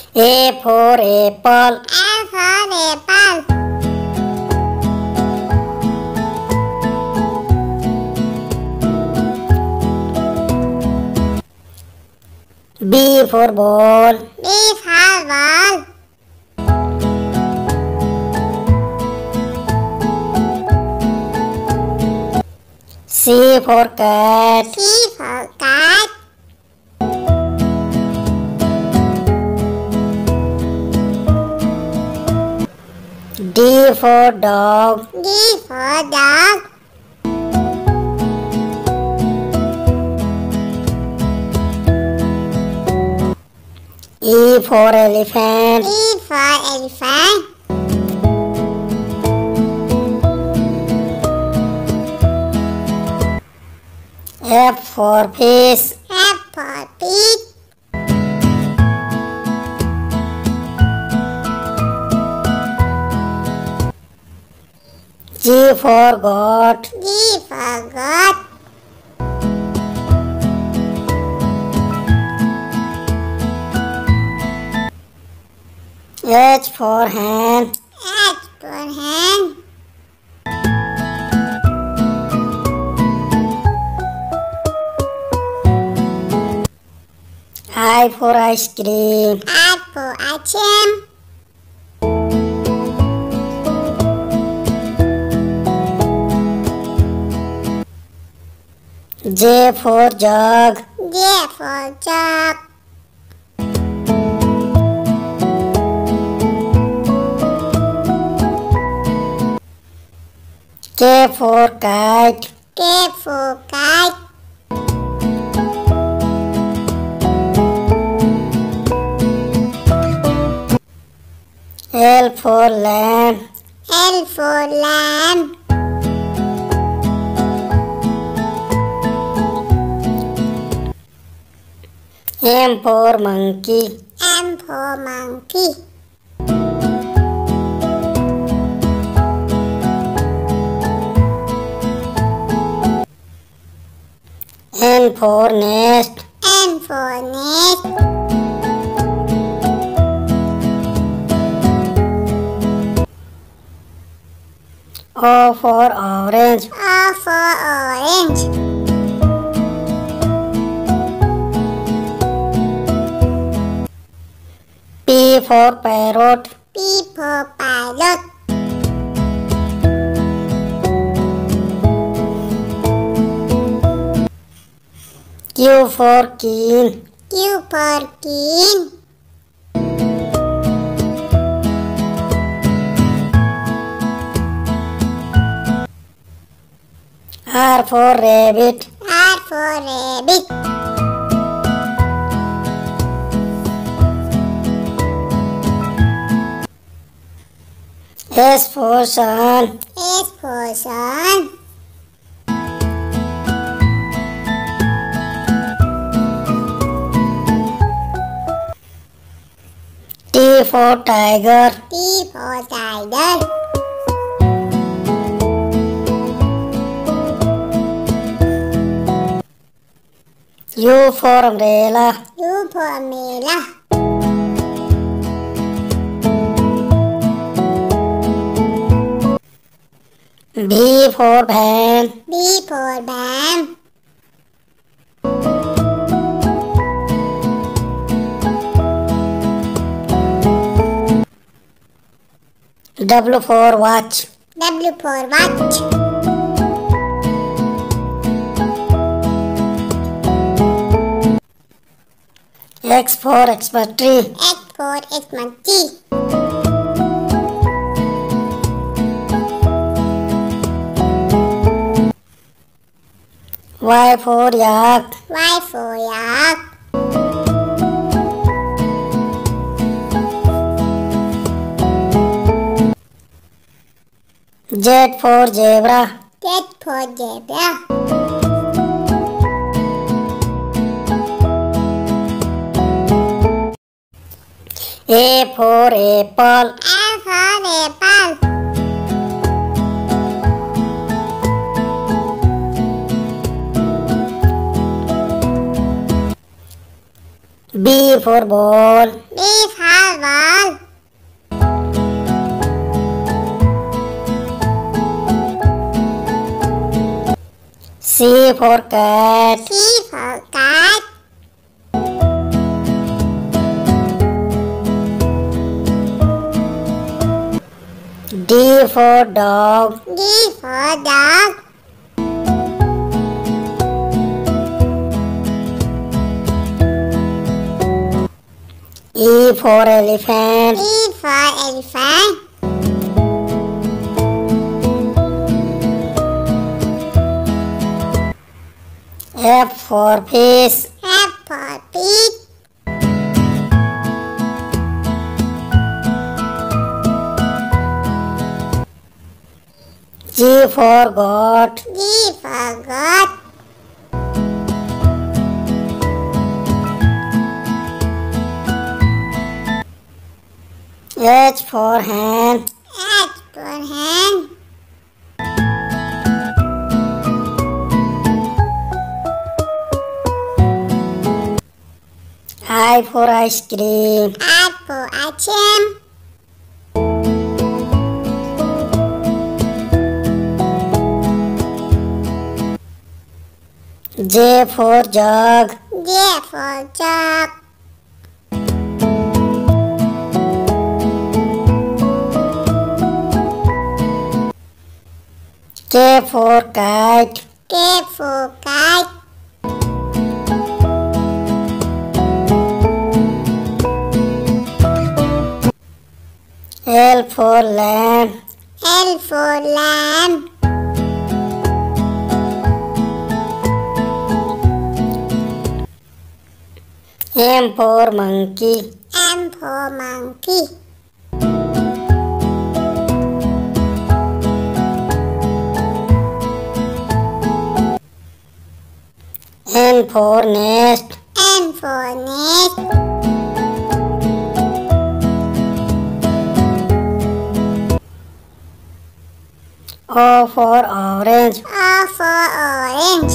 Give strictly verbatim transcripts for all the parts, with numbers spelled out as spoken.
A for apple. A for apple. B for ball. B for ball. C for cat. C for cat. D for dog. D for dog. E for elephant. E for elephant. F for fish. F for pig. G for goat. G for goat. H for hen. H for hen. I for ice cream. I for ice cream. J for jug. J for jug. K for kite. K for kite. L for lamb. L for lamb. M for monkey. M for monkey. N for nest. N for nest. O for orange. O for orange. P for parrot. P for parrot. Q for queen. Q for queen. R for rabbit. R for rabbit. S for sun. S for sun. T for tiger. T for tiger. U for umbrella. U for umbrella. V for van. V for van. W for watch. W for watch. X for Xmas tree. X for Xmas tree. Y for yak. Y for yak. Z for zebra. Z for zebra. A for apple. A for apple. B for ball. B for ball. C for cat. C for cat. D for dog. D for dog. E for elephant. E for elephant. F for fish. F for pig. G for goat. G for goat. H for hen. H for hen. I for ice cream. I for ice cream. J for jug. J for jug. K for kite. K for kite. L for lamb. L for lamb. M for monkey. M for monkey. N for nest. N for nest. O for orange. O for orange.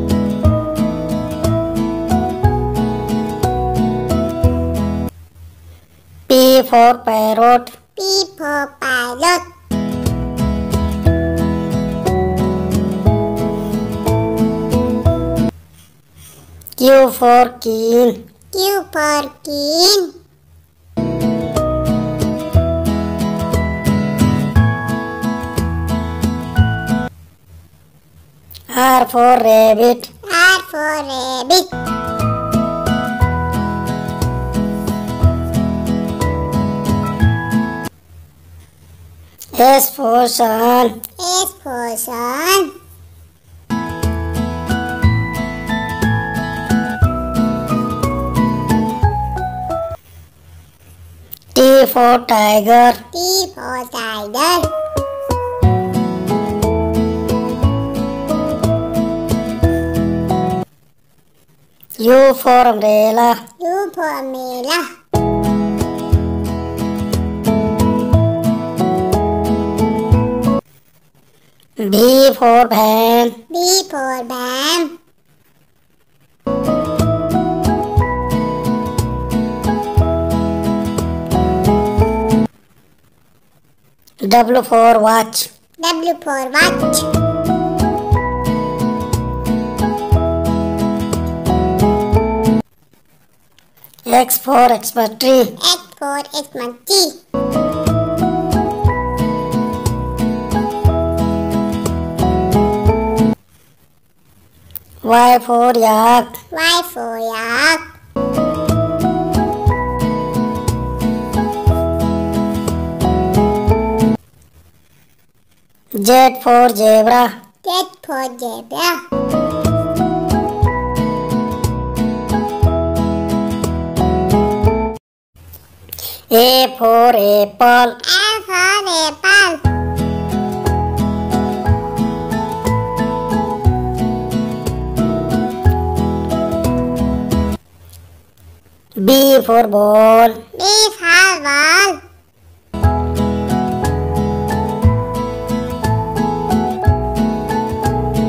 P for parrot. P for parrot. Q for queen. Q for queen. R for rabbit. R for rabbit. S for sun. S for sun. T for tiger. T for tiger. U for umbrella. U for umbrella. V for van. V for van. W for watch. W for watch. X for Xmas tree. X for Xmas tree. Y for yak. Y for yak. Z for zebra. Z for zebra. A for apple. A for apple. B for ball. B for ball.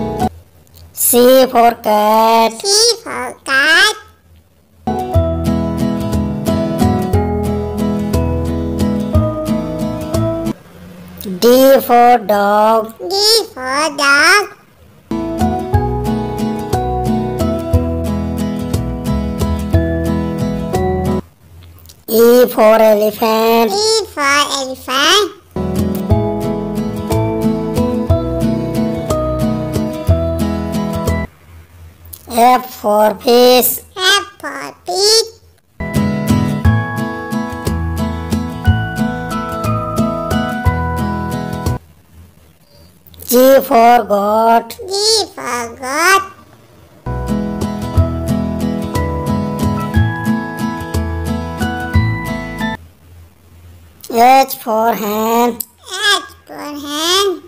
C for cat. C for cat. D for dog. D for dog. E for elephant. E for elephant. F for fish. F for pig. G for goat. G for goat. H for hen. H for hen.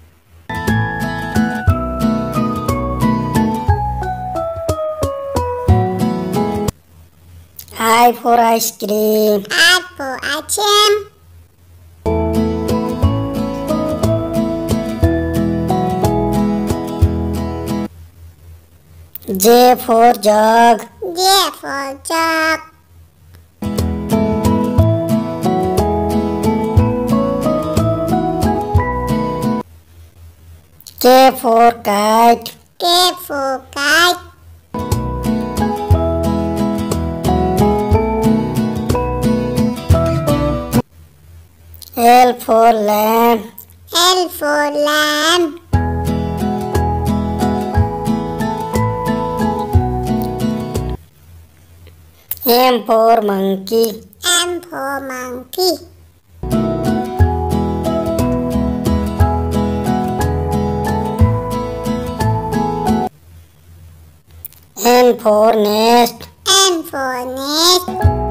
I for ice cream. I for ice cream. J for jug. J for jug. K for kite. K for kite. L for lamb. L for lamb. M for monkey. M for monkey. N for nest. N for nest.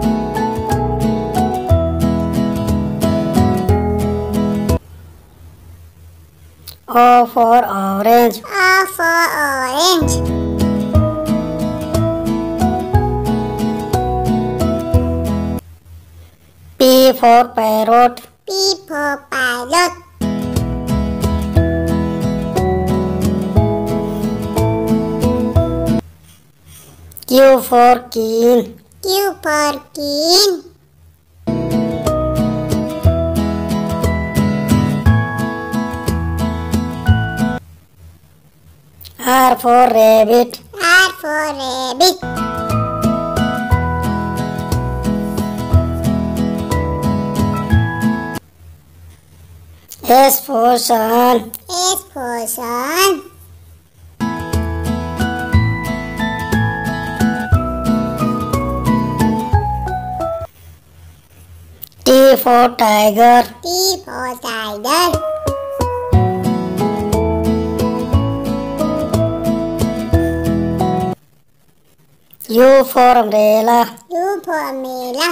O for orange. O for orange. P for parrot. P for parrot. Q for queen. Q for queen. R for rabbit. R for rabbit. S for sun. S for sun. T for tiger. T for tiger. U for umbrella. U for umbrella.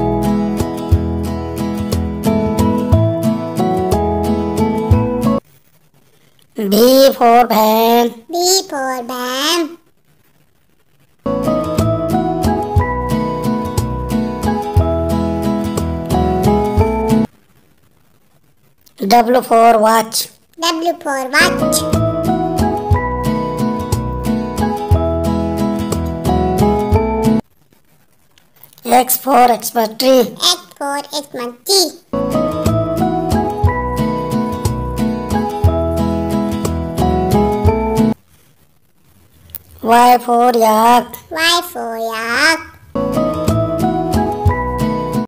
V for van. V for van. W for watch. W for watch. X for Xmas tree. X for Xmas tree. Y for yak. Y for yak.